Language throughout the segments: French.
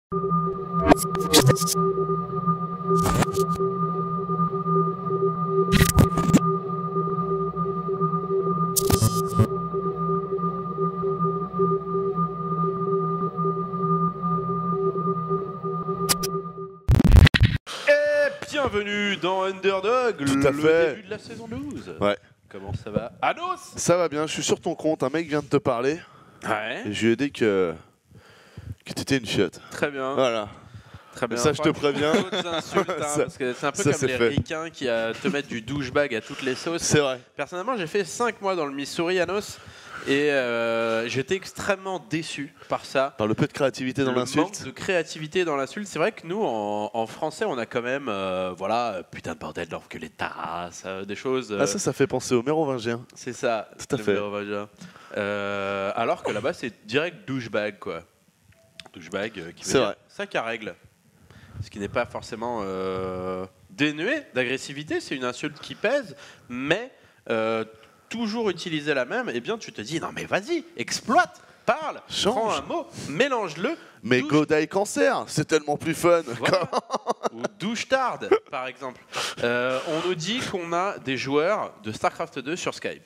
Bienvenue dans Underdog, Tout à fait. début de la saison 12. Ouais. Comment ça va, Anos? Ça va bien, je suis sur ton compte, un mec vient de te parler. Ouais. Et je lui ai dit que t'étais une chiotte. Très bien. Voilà. Très bien. Ça, je te préviens. D'autres insultes, hein, Ça- parce que c'est un peu ça, comme c'est les fait. ricains qui te mettent du douchebag à toutes les sauces. C'est vrai. Personnellement, j'ai fait 5 mois dans le Missouri, Anos, et j'étais extrêmement déçu par ça. Par le peu de créativité dans Le l'insulte. manque de créativité dans l'insulte. C'est vrai que nous, en français, on a quand même, putain de bordel d'enculer les terrasses, des choses. Ah ça fait penser au mérovingien. C'est ça. Tout à le fait. mérovingien. Alors que là-bas, c'est direct douchebag, quoi. Douchebag qui veut C'est dire vrai. sac à règle. Ce qui n'est pas forcément dénué d'agressivité, c'est une insulte qui pèse, mais toujours utiliser la même, eh bien tu te dis non mais vas-y, exploite, parle, Change. prends un mot, mélange-le. Mais douche- Godai Cancer, c'est tellement plus fun. Voilà. Ou douche-tarde, par exemple. On nous dit qu'on a des joueurs de StarCraft 2 sur Skype.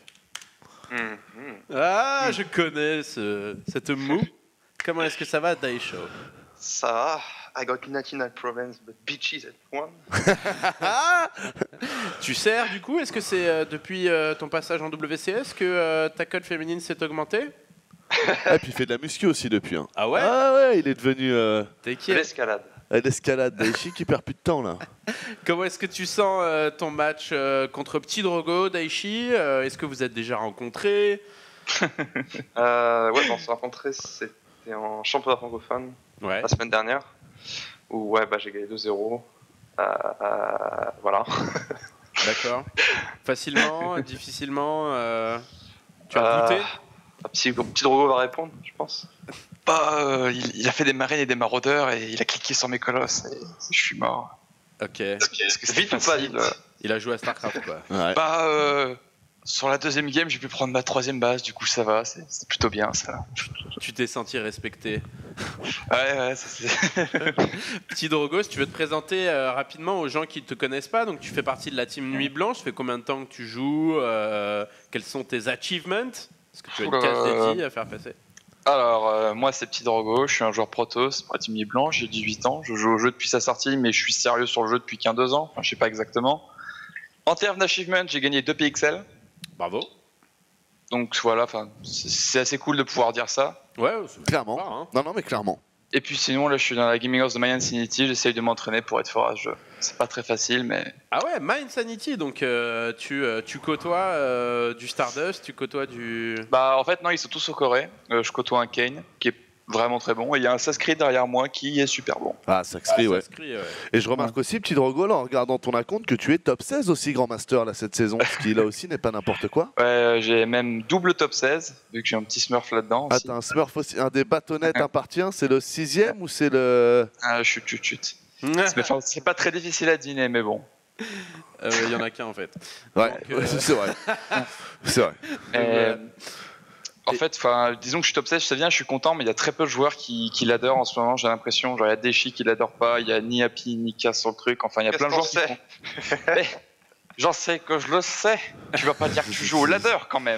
Ah, je connais cette moue. Comment est-ce que ça va, Daisho? Ça va. I got 99 province, but bitches at one. Tu sers du coup? Est-ce que c'est depuis ton passage en WCS que ta cote féminine s'est augmentée? Et puis il fait de la muscu aussi depuis. Hein. Ah ouais? Ah ouais, il est devenu T'es qui? L'escalade. à l'escalade. Daichi qui perd plus de temps là. Comment est-ce que tu sens ton match contre Petit Drogo, Daichi? Est-ce que vous êtes déjà rencontrés? Ouais, on s'est rencontrés, c'était en championnat francophone Ouais. la semaine dernière, où ouais, j'ai gagné 2-0. Voilà. D'accord. Facilement, difficilement tu as douté? Petit Drogo va répondre, je pense. Il a fait des marines et des maraudeurs et il a cliqué sur mes colosses et je suis mort. Ok. Est-ce que c'était Vite ou pas facile vite? Il a joué à StarCraft, quoi. Ouais. Sur la deuxième game, j'ai pu prendre ma troisième base, du coup ça va, c'est plutôt bien ça. Tu t'es senti respecté. Ouais, ça c'est. Petit Drogo, si tu veux te présenter rapidement aux gens qui ne te connaissent pas, donc tu fais partie de la team Nuit Blanche, ça fait combien de temps que tu joues, quels sont tes achievements? Est-ce que tu as une case dédiée à faire passer? Alors, moi c'est Petit Drogo, je suis un joueur Protoss pour la team Nuit Blanche, j'ai 18 ans, je joue au jeu depuis sa sortie, mais je suis sérieux sur le jeu depuis 2 ans, enfin je sais pas exactement. En termes d'achievement, j'ai gagné 2 PXL. Bravo. Donc voilà, c'est assez cool de pouvoir dire ça. Ouais, c'est Clairement. sympa, hein. Non, mais clairement. Et puis sinon, là je suis dans la Gaming House de My Insanity, j'essaye de m'entraîner pour être fort à ce jeu. C'est pas très facile, mais. Ah ouais, My Insanity, donc tu côtoies du Stardust, tu côtoies du... Bah en fait non, ils sont tous au Corée. Je côtoie un Kane qui est vraiment très bon et il y a un Saskri derrière moi qui est super bon. Ah, ça crie, ouais. s'inscrit, Et je remarque aussi, petit Drogo, là, en regardant ton account, que tu es top 16 aussi, Grand Master, là, cette saison. Ce qui, là aussi, n'est pas n'importe quoi. Ouais, j'ai même double top 16 vu que j'ai un petit Smurf là-dedans Ah, aussi. t'as un Smurf aussi, un des bâtonnets appartient, c'est le 6ème ou c'est le... Ah, chut. Enfin, c'est pas très difficile à deviner mais bon. Il y en a qu'un en fait. Ouais, Donc, ouais, c'est vrai. C'est vrai. Euh, En fait, disons que je suis top 16, ça vient, je suis content, mais il y a très peu de joueurs qui l'adorent en ce moment, j'ai l'impression. Genre, il y a Deshi qui l'adore pas, il y a ni Happy, ni Cass sur le truc, enfin, il y a Qu'est-ce plein de qu'on gens qui sait font. Mais, j'en sais que je le sais. Tu vas pas dire que tu joues au ladder quand même.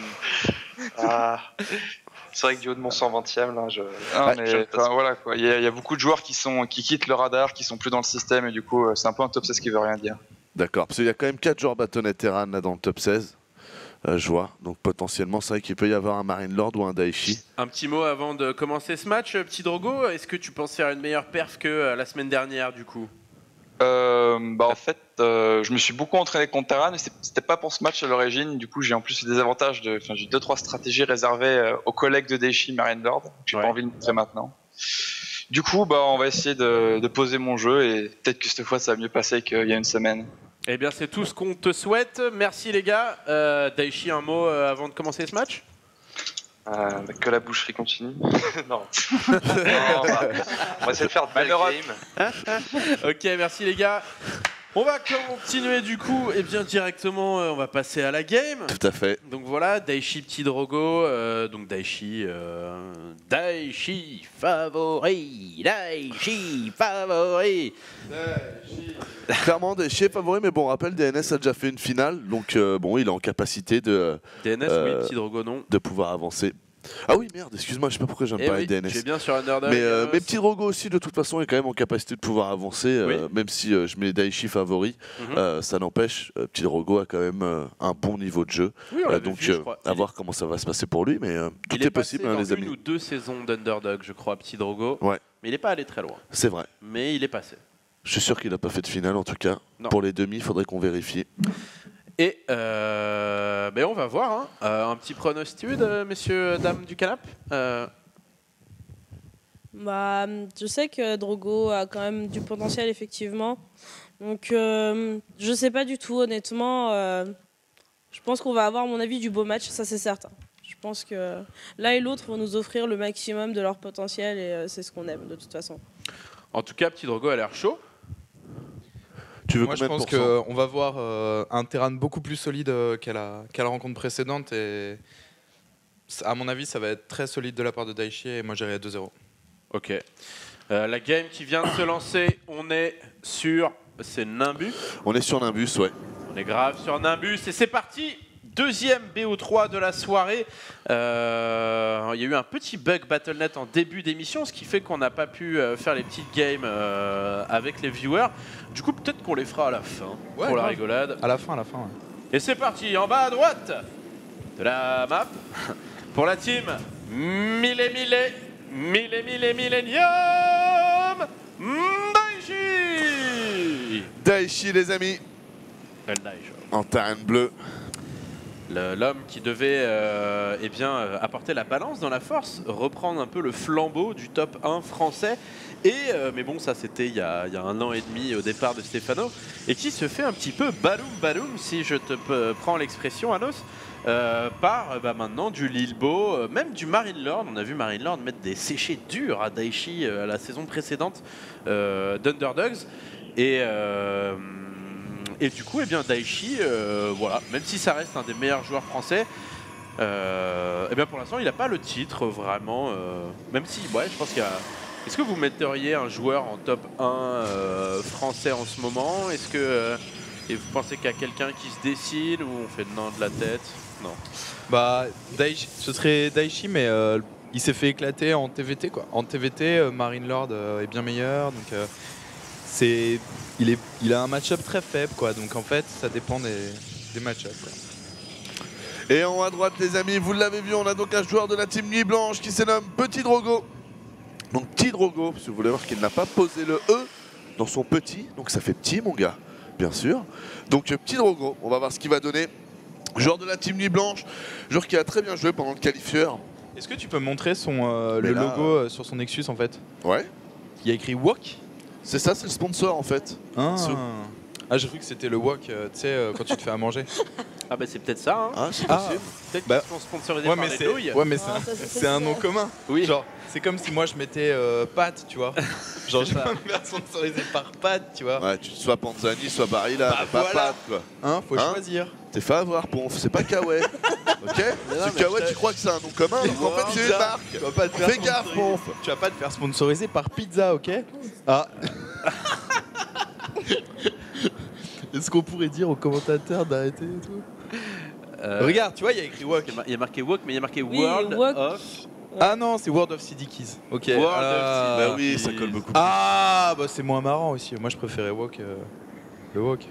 C'est vrai que du haut de mon 120ème, là, Non, Ouais, mais voilà quoi. Il y a beaucoup de joueurs qui quittent le radar, qui sont plus dans le système, et du coup, c'est un peu un top 16 qui veut rien dire. D'accord, parce qu'il y a quand même 4 joueurs bâtonnets Terran là dans le top 16. Je vois, donc potentiellement c'est vrai qu'il peut y avoir un Marine Lord ou un Daichi. Un petit mot avant de commencer ce match, Petit Drogo. Est-ce que tu penses faire une meilleure perf que la semaine dernière du coup? En fait, je me suis beaucoup entraîné contre Terran, mais c'était pas pour ce match à l'origine. Du coup, j'ai en plus des avantages. J'ai 2-3 stratégies réservées aux collègues de Daichi, Marine Lord. J'ai pas envie de montrer maintenant. Du coup, on va essayer de poser mon jeu et peut-être que cette fois ça va mieux passer qu'il y a une semaine. Eh bien, c'est tout ce qu'on te souhaite. Merci les gars. Daichi, un mot avant de commencer ce match? Que la boucherie continue. Non. On va essayer de faire de belles games. Ok, merci les gars. On va continuer du coup, et bien directement, on va passer à la game. Tout à fait. Donc voilà, Daichi Petit Drogo, donc Daichi favori, Daichi favori. Clairement, Daichi est favori, mais bon, on rappelle, DNS a déjà fait une finale, donc bon, il est en capacité de DNS, oui, Petit Drogo, non. de pouvoir avancer. Ah oui, merde, excuse-moi, je sais pas pourquoi j'aime pas Oui, DNS. tu es bien sur Underdog. Mais Petit Drogo aussi, de toute façon, est quand même en capacité de pouvoir avancer, Oui. même si je mets Daichi favori. Ça n'empêche, Petit Drogo a quand même un bon niveau de jeu. Oui, on l'avait Donc, vu, je crois. à voir comment ça va se passer pour lui, mais tout Il est possible, passé hein, dans les amis. une ou deux saisons d'Underdog, je crois, Petit Drogo. Ouais. Mais il n'est pas allé très loin. C'est vrai. Mais il est passé. Je suis sûr qu'il n'a pas fait de finale, en tout cas. Non. Pour les demi, il faudrait qu'on vérifie. Et ben on va voir. Hein. Un petit pronostic, messieurs, dames du canap. Bah, je sais que Drogo a quand même du potentiel, effectivement. Donc, je sais pas du tout, honnêtement. Je pense qu'on va avoir, à mon avis, du beau match, ça c'est certain. Je pense que l'un et l'autre vont nous offrir le maximum de leur potentiel et c'est ce qu'on aime de toute façon. En tout cas, Petit Drogo a l'air chaud. Tu veux Moi, je combien de pense pourcents qu'on va voir un Terran beaucoup plus solide qu'à la rencontre précédente. Et à mon avis, ça va être très solide de la part de Daichi. Et moi, j'irai 2-0. Ok. La game qui vient de se lancer, on est sur... C'est Nimbus. On est sur Nimbus, ouais. On est grave sur Nimbus et c'est parti. Deuxième BO3 de la soirée. Il y a eu un petit bug Battle.net en début d'émission, ce qui fait qu'on n'a pas pu faire les petites games avec les viewers. Du coup, peut-être qu'on les fera à la fin, Ouais, pour la grave. rigolade. À la fin, ouais. Et c'est parti, en bas à droite de la map, pour la team Millennium Daichi. Daichi, les amis, El Daichi. en terrain bleu. L'homme qui devait eh bien, apporter la balance dans la force, reprendre un peu le flambeau du top 1 français. Et, mais bon, ça c'était il y a 1 an et demi au départ de Stefano. Et qui se fait un petit peu baloum, si je te prends l'expression, Anos, par maintenant du Lilbo, même du Marine Lord. On a vu Marine Lord mettre des séchés durs à Daichi la saison précédente d'Underdogs. Et du coup, eh bien, Daichi, voilà, même si ça reste un des meilleurs joueurs français, eh bien, pour l'instant, il n'a pas le titre vraiment. Même si, ouais, je pense qu'il y a. Est-ce que vous metteriez un joueur en top 1 français en ce moment? Est-ce que et vous pensez qu'il y a quelqu'un qui se dessine ou on fait non de la tête? Non. Bah, Daichi, ce serait Daichi, mais il s'est fait éclater en TVT, quoi. En TVT, Marine Lord est bien meilleur, donc il a un match-up très faible, quoi. Donc en fait, ça dépend des match-ups, quoi. Et en haut à droite, les amis, vous l'avez vu, on a donc un joueur de la team Nuit Blanche qui se nomme Petit Drogo. Donc Petit Drogo, si vous voulez voir qu'il n'a pas posé le E dans son petit, donc ça fait petit, mon gars, bien sûr. Donc Petit Drogo, on va voir ce qu'il va donner. Joueur de la team Nuit Blanche, joueur qui a très bien joué pendant le qualifieur. Est-ce que tu peux montrer le Mais là, logo sur son Nexus, en fait? Ouais, Il y a écrit Walk. c'est ça, c'est le sponsor en fait. Ah, j'ai cru que c'était le Wok, tu sais, quand tu te fais à manger. Ah bah c'est peut-être ça, hein. Ah, c'est Ah. possible. Peut-être Bah, qu'ils sont sponsorisés Ouais, par mais les c'est douilles. Ah, ça, c'est c'est un nom facile. commun. Oui. Genre, c'est comme si moi je mettais Pat, tu vois. Genre, je vais me faire sponsoriser par Pat, tu vois. Ouais, tu sois Panzani, soit Barilla, Bah, mais pas voilà. Pat, quoi. Hein, faut Hein choisir. T'es fait avoir, Ponf, c'est pas Kawaii. Ok non, C'est mais Kawaii, je- tu crois que c'est un nom commun, alors qu'en fait c'est une Pizza. marque. Tu vas pas te faire Fais gaffe, sponsoriser. Ponf. Tu vas pas te faire sponsoriser par Pizza, ok? Ah. Est-ce qu'on pourrait dire aux commentateurs d'arrêter et tout? Regarde, tu vois, il y a écrit Wok. Il y a marqué Walk, mais il y a marqué Oui, World Walk. of. Ah non, c'est World of Siddiquies. Ok. World of Bah oui, ça colle beaucoup plus. Ah, bah c'est moins marrant aussi. Moi, je préférais Wok. Le Wok.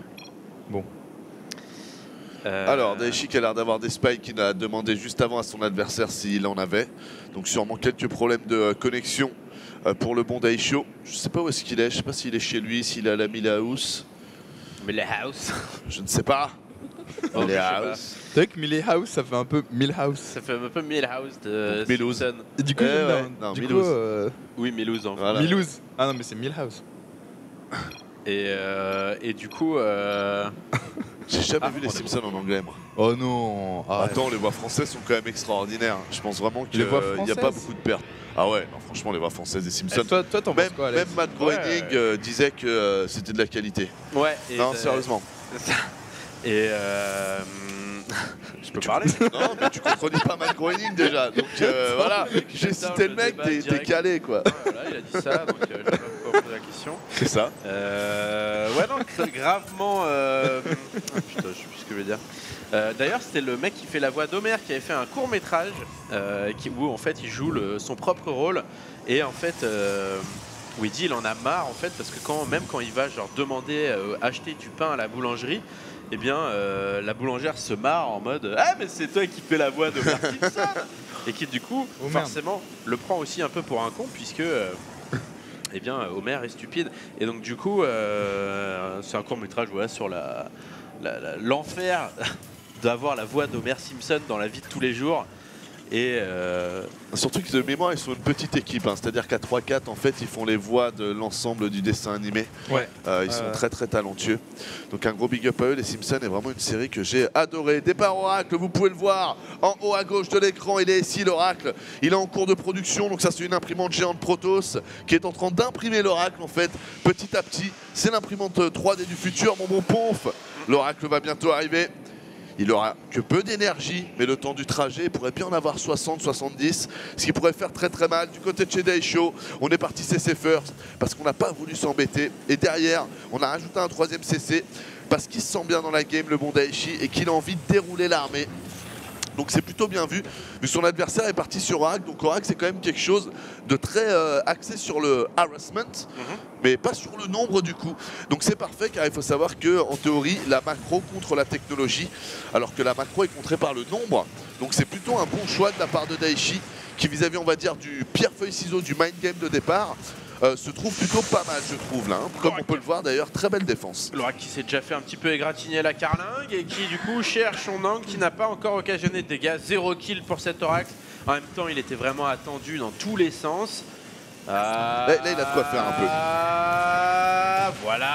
Alors, Daichi qui a l'air d'avoir des spikes qu'il a demandé juste avant à son adversaire s'il en avait. Donc sûrement quelques problèmes de connexion pour le bon Daisho. Je sais pas où est-ce qu'il est, je sais pas s'il est chez lui, s'il est à la Milhouse. Mais les house. Je ne sais pas. Oh, je sais Milhouse. C'est vrai que Milhouse, ça fait un peu Milhouse. Ça fait un peu Millhouse de Donc, Milhouse. Simpson. Et du coup, Eh j'aime ouais, bien. non, Du Milhouse. coup, Oui, Milhouse en fait. Voilà. Milhouse. Ah non, mais c'est Milhouse. Et du coup, J'ai jamais vu les on est Simpsons en anglais, moi. Oh non. Arrête. Attends, les voix françaises sont quand même extraordinaires. Je pense vraiment qu'il Les n'y voix a pas françaises beaucoup de pertes. Ah ouais, non, franchement, les voix françaises des Simpsons. Toi, t'en penses quoi, Alex? Même Matt Groening disait que c'était de la qualité. Ouais. Non, sérieusement. Et je peux parler? Non, mais tu contredis pas Matt Groening déjà. Donc voilà, j'ai cité le mec, t'es calé quoi. Voilà, il a dit ça, donc je vais pas pouvoir poser la question. C'est ça. Ouais, non, gravement. Putain, je sais plus ce que je veux dire. D'ailleurs, c'était le mec qui fait la voix d'Homer qui avait fait un court métrage où en fait il joue son propre rôle et en fait où il dit il en a marre en fait parce que même quand il va genre demander acheter du pain à la boulangerie, eh bien la boulangère se marre en mode ah mais c'est toi qui fais la voix d'Homer Simpson et qui du coup forcément le prend aussi un peu pour un con puisque eh bien Homer est stupide et donc du coup c'est un court métrage voilà, sur l'enfer d'avoir la voix d'Homer Simpson dans la vie de tous les jours. Et surtout que de mémoire, ils sont une petite équipe, hein. C'est-à-dire qu'à 3-4, en fait, ils font les voix de l'ensemble du dessin animé. Ouais. Ils sont très très talentueux. Donc un gros big up à eux. Les Simpsons est vraiment une série que j'ai adorée. Départ Oracle, vous pouvez le voir en haut à gauche de l'écran. Il est ici, l'Oracle. Il est en cours de production. Donc ça, c'est une imprimante géante Protos qui est en train d'imprimer l'Oracle, en fait, petit à petit. C'est l'imprimante 3D du futur, mon bon Ponf. L'Oracle va bientôt arriver. Il aura que peu d'énergie, mais le temps du trajet, il pourrait bien en avoir 60-70, ce qui pourrait faire très très mal. Du côté de chez Daisho, on est parti CC first, parce qu'on n'a pas voulu s'embêter. Et derrière, on a rajouté un 3e CC, parce qu'il se sent bien dans la game, le bon Daichi, et qu'il a envie de dérouler l'armée. Donc c'est plutôt bien vu son adversaire est parti sur Oracle. Donc Oracle, c'est quand même quelque chose de très axé sur le harassment, mais pas sur le nombre du coup. Donc c'est parfait, car il faut savoir que en théorie, la macro contre la technologie, alors que la macro est contrée par le nombre. Donc c'est plutôt un bon choix de la part de Daichi, qui vis-à-vis, on va dire, du pierre-feuille-ciseau du mind game de départ, se trouve plutôt pas mal, je trouve, là. Hein. Comme on peut le voir, d'ailleurs, très belle défense. L'Oracle qui s'est déjà fait un petit peu égratigner la carlingue et qui, du coup, cherche son angle qui n'a pas encore occasionné de dégâts. 0 kill pour cet Oracle. En même temps, il était vraiment attendu dans tous les sens. Là, il a de quoi faire un peu. Voilà.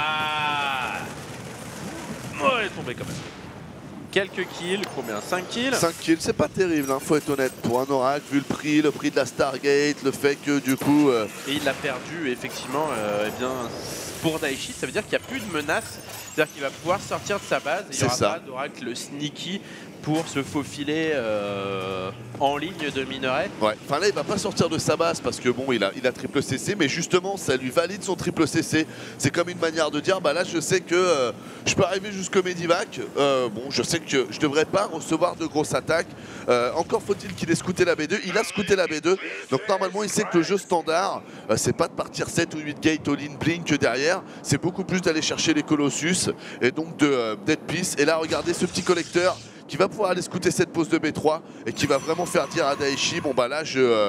Oh, elle est tombée quand même. Quelques kills, combien? 5 kills? 5 kills, c'est pas terrible, hein, faut être honnête. Pour un Oracle, vu le prix de la Stargate, le fait que du coup... Et il l'a perdu, effectivement, eh bien, pour Daichi, ça veut dire qu'il n'y a plus de menace. C'est-à-dire qu'il va pouvoir sortir de sa base et il n'y aura pas d'Oracle sneaky pour se faufiler en ligne de minerai. Ouais, enfin là il va pas sortir de sa base parce que bon il a triple CC, mais justement ça lui valide son triple CC. C'est comme une manière de dire bah là je sais que je peux arriver jusqu'au Medivac, bon je sais que je devrais pas recevoir de grosses attaques. Encore faut-il qu'il ait scouté la B2, il a scouté la B2, donc normalement il sait que le jeu standard c'est pas de partir 7 ou 8 gates all-in blink derrière, c'est beaucoup plus d'aller chercher les Colossus et donc d'être peace. Et là regardez ce petit collecteur qui va pouvoir aller scouter cette pose de B3 et qui va vraiment faire dire à Daichi bon bah là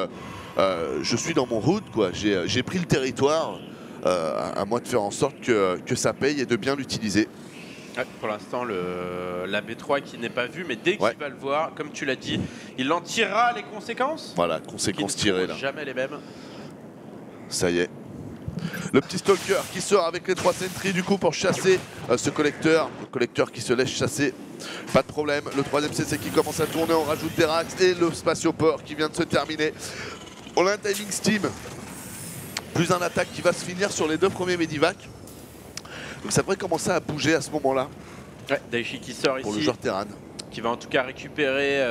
je suis dans mon hood quoi, j'ai pris le territoire, à moi de faire en sorte que ça paye et de bien l'utiliser. Ouais, pour l'instant la B3 qui n'est pas vue, mais dès qu'il va le voir, comme tu l'as dit, il en tirera les conséquences. Voilà, conséquences tirées là. Jamais les mêmes. Ça y est. Le petit stalker qui sort avec les 3 sentries du coup pour chasser ce collecteur. Le collecteur qui se laisse chasser. Pas de problème. Le 3e CC qui commence à tourner. On rajoute des racks et le spatioport qui vient de se terminer. On a un timing steam. Plus un attaque qui va se finir sur les 2 premiers Medivac. Donc ça devrait commencer à bouger à ce moment-là. Ouais, Daichi qui sort ici. Pour le joueur Terran. Qui va en tout cas récupérer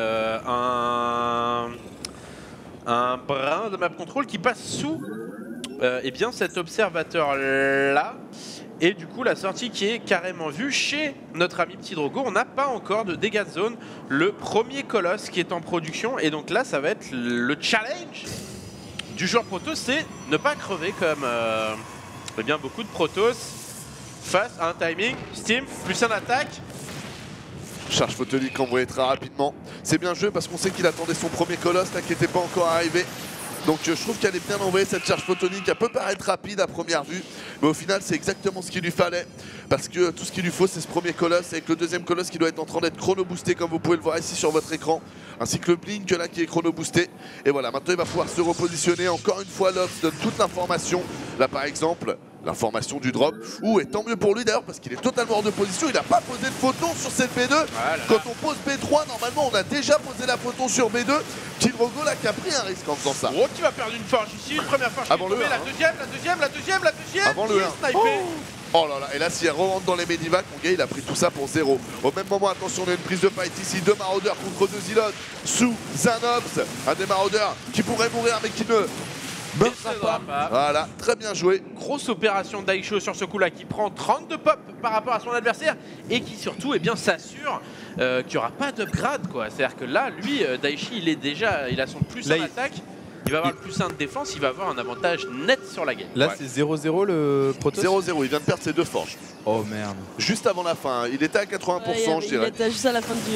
un brin de map control qui passe sous eh bien cet observateur là. Et du coup la sortie qui est carrément vue chez notre ami Petit Drogo. On n'a pas encore de dégâts de zone. Le premier colosse qui est en production. Et donc là ça va être le challenge du joueur Protoss, c'est ne pas crever comme eh bien beaucoup de Protoss face à un timing Steam plus un attaque. Charge photonique envoyée très rapidement. C'est bien joué parce qu'on sait qu'il attendait son premier colosse là qui n'était pas encore arrivé. Donc je trouve qu'elle est bien envoyée cette charge photonique. Elle peut paraître rapide à première vue, mais au final c'est exactement ce qu'il lui fallait. Parce que tout ce qu'il lui faut c'est ce premier colosse avec le 2e colosse qui doit être en train d'être chrono boosté comme vous pouvez le voir ici sur votre écran. Ainsi que le blink là qui est chrono boosté. Et voilà, maintenant il va pouvoir se repositionner. Encore une fois Lox donne toute l'information. Là par exemple, l'information du drop. Et tant mieux pour lui d'ailleurs parce qu'il est totalement hors de position. Il n'a pas posé de photon sur cette B2. Quand on pose B3, normalement on a déjà posé la photon sur B2. Petit Drogo là qui a pris un risque en faisant ça. Gros qui va perdre une forge ici, une première forge Avant qui est le tombée, 1, la deuxième, Avant qui le est 1. snipée. Oh là là, et là si elle rentre dans les medivacs, mon gars il a pris tout ça pour 0. Au même moment, attention, on a une prise de fight ici, 2 maraudeurs contre 2 Zilot sous un Ops, un des maraudeurs qui pourrait mourir mais qui ne meurtra pas. Voilà, très bien joué. Grosse opération Daisho sur ce coup-là qui prend 32 pop par rapport à son adversaire et qui surtout s'assure qu'il n'y aura pas d'upgrade quoi. C'est-à-dire que là, lui, Daichi, il a son plus 1 attaque. Il va avoir le plus 1 de défense, il va avoir un avantage net sur la game. Là, c'est 0-0 le Protoss. 0-0, il vient de perdre ses 2 forges. Oh merde. Juste avant la fin, il était à 80%, je dirais. Il était juste à la fin du.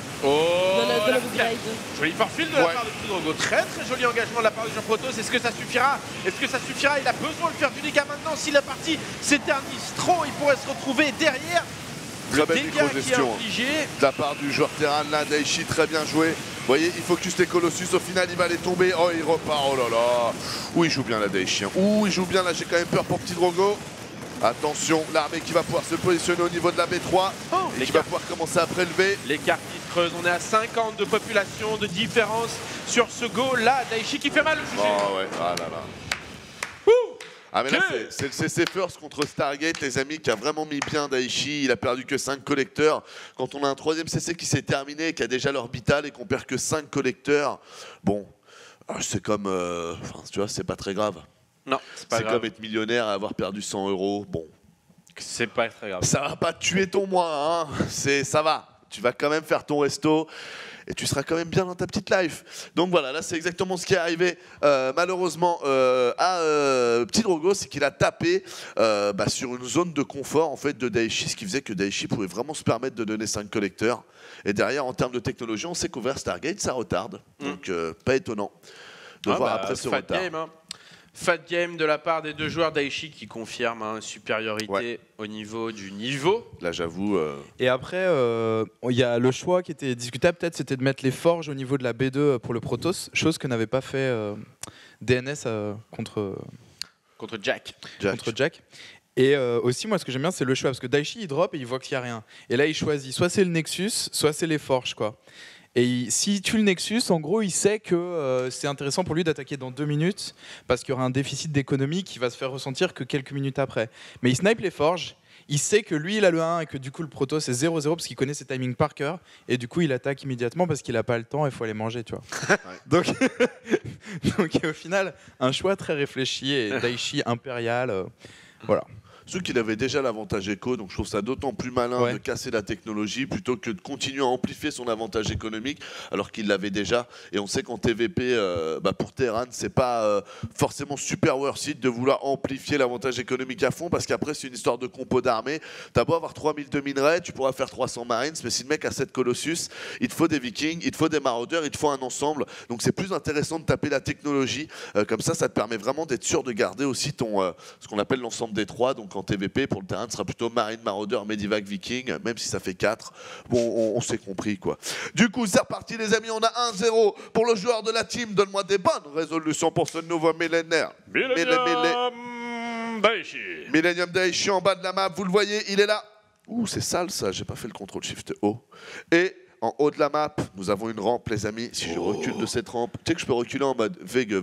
De l'upgrade. Joli forfil de la part de Petit Drogo. Très très joli engagement de la part du joueur Protoss. Est-ce que ça suffira? Il a besoin de faire du dégât maintenant. Si la partie s'éternise trop, il pourrait se retrouver derrière. Très belle Dégât qui est micro-gestion infligé. de la part du joueur Terran là, Daichi, très bien joué. Vous voyez, il focus les Colossus, au final il va les tomber. Oh, il repart, oh là là. Il joue bien la Daichi. Il joue bien là, j'ai quand même peur pour Petit Drogo. Attention, l'armée qui va pouvoir se positionner au niveau de la B3 et qui va pouvoir commencer à prélever. Les cartes qui se creusent, on est à 50 de population de différence sur ce go là. Daichi qui fait mal au jugé. Oh ouais, ah là là. Ah mais là c'est le CC First contre Stargate les amis qui a vraiment mis bien Daichi, il a perdu que 5 collecteurs. Quand on a un 3ème CC qui s'est terminé, qui a déjà l'orbital et qu'on perd que 5 collecteurs, bon, c'est comme, tu vois, c'est pas très grave. Non, c'est pas C'est grave. comme être millionnaire et avoir perdu 100 €, bon. C'est pas très grave. Ça va pas te tuer ton mois, hein. Ça va, tu vas quand même faire ton resto. Et tu seras quand même bien dans ta petite life. Donc voilà, là c'est exactement ce qui est arrivé malheureusement à Petit Drogo, c'est qu'il a tapé sur une zone de confort en fait de Daichi, ce qui faisait que Daichi pouvait vraiment se permettre de donner 5 collecteurs. Et derrière, en termes de technologie, on sait qu'ouvert Stargate, ça retarde. Donc pas étonnant de voir après ce retard. Game, hein. Fat game de la part des 2 joueurs Daichi qui confirment une supériorité au niveau du niveau. Là j'avoue... Et après, il y a le choix qui était discutable, peut-être, c'était de mettre les forges au niveau de la B2 pour le Protoss, chose que n'avait pas fait DNS contre Jack. Contre Jack. Et aussi, moi, ce que j'aime bien, c'est le choix, parce que Daichi, il drop et il voit qu'il n'y a rien. Et là, il choisit, soit c'est le Nexus, soit c'est les forges, quoi. Et s'il tue le Nexus, en gros, il sait que c'est intéressant pour lui d'attaquer dans 2 minutes, parce qu'il y aura un déficit d'économie qui va se faire ressentir que quelques minutes après. Mais il snipe les forges, il sait que lui, il a le 1 et que du coup, le Protoss c'est 0-0 parce qu'il connaît ses timings par cœur, et du coup, il attaque immédiatement parce qu'il n'a pas le temps et il faut aller manger, tu vois. Donc, au final, un choix très réfléchi et Daichi impérial, voilà. Surtout qu'il avait déjà l'avantage éco, donc je trouve ça d'autant plus malin de casser la technologie plutôt que de continuer à amplifier son avantage économique alors qu'il l'avait déjà. Et on sait qu'en TVP, pour Terran, c'est pas forcément super worth it de vouloir amplifier l'avantage économique à fond parce qu'après c'est une histoire de compo d'armée. T'as beau avoir 3000 de minerais, tu pourras faire 300 Marines, mais si le mec a 7 Colossus, il te faut des Vikings, il te faut des maraudeurs, il te faut un ensemble. Donc c'est plus intéressant de taper la technologie. Comme ça te permet vraiment d'être sûr de garder aussi ton ce qu'on appelle l'ensemble des 3. Donc en TVP, pour le terrain, ce sera plutôt Marine, Maraudeur, Medivac, Viking, même si ça fait 4. Bon, on s'est compris, quoi. Du coup, c'est reparti, les amis. On a 1-0 pour le joueur de la team. Donne-moi des bonnes résolutions pour ce nouveau millénaire. Millennium Daichi en bas de la map, vous le voyez, il est là. Ouh, c'est sale, ça. J'ai pas fait le contrôle Shift O. Et en haut de la map, nous avons une rampe, les amis. Si je recule de cette rampe, tu sais que je peux reculer en mode Wegel.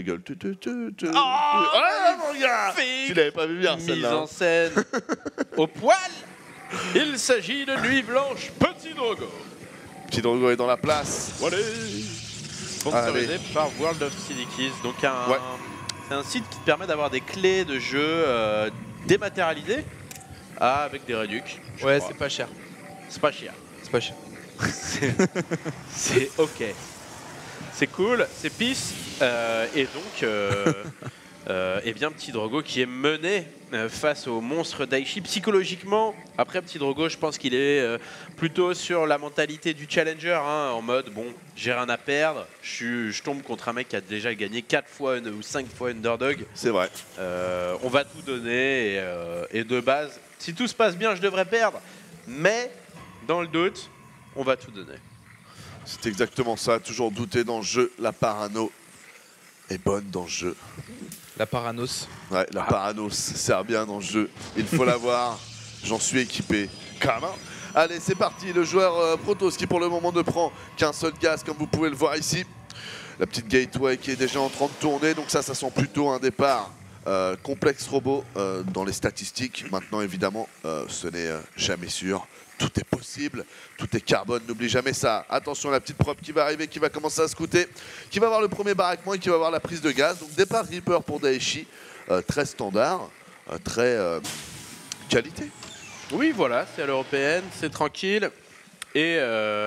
Mon gars, tu l'avais pas vu bien, celle-là. Mise en scène au poil. Il s'agit de Nuit Blanche, Petit Drogo. Petit Drogo est dans la place. Sponsorisé par World of Silicis. Donc c'est un site qui te permet d'avoir des clés de jeu dématérialisées avec des réducs. Ouais, c'est pas cher. C'est pas cher. C'est pas cher. C'est ok. C'est cool, c'est peace. Et donc, eh bien, Petit Drogo qui est mené face au monstre Daichi psychologiquement. Après, Petit Drogo, je pense qu'il est plutôt sur la mentalité du challenger, hein, en mode bon, j'ai rien à perdre. Je tombe contre un mec qui a déjà gagné 4 fois ou 5 fois Underdog. C'est vrai. On va tout donner et de base, si tout se passe bien, je devrais perdre. Mais dans le doute, on va tout donner. C'est exactement ça, toujours douter dans le jeu, la parano est bonne dans le jeu. La Paranos. Ouais, la Paranos sert bien dans le jeu. Il faut l'avoir. J'en suis équipé. Carrément. Allez, c'est parti. Le joueur Protoss qui pour le moment ne prend qu'un seul gaz, comme vous pouvez le voir ici. La petite gateway qui est déjà en train de tourner. Donc ça sent plutôt un départ complexe robot dans les statistiques. Maintenant, évidemment, ce n'est jamais sûr. Tout est possible, tout est carbone, n'oublie jamais ça. Attention, la petite prop qui va arriver, qui va commencer à scouter, qui va avoir le premier baraquement et qui va avoir la prise de gaz. Donc départ Reaper pour Daichi, très standard, très qualité. Oui, voilà, c'est à l'européenne, c'est tranquille. Et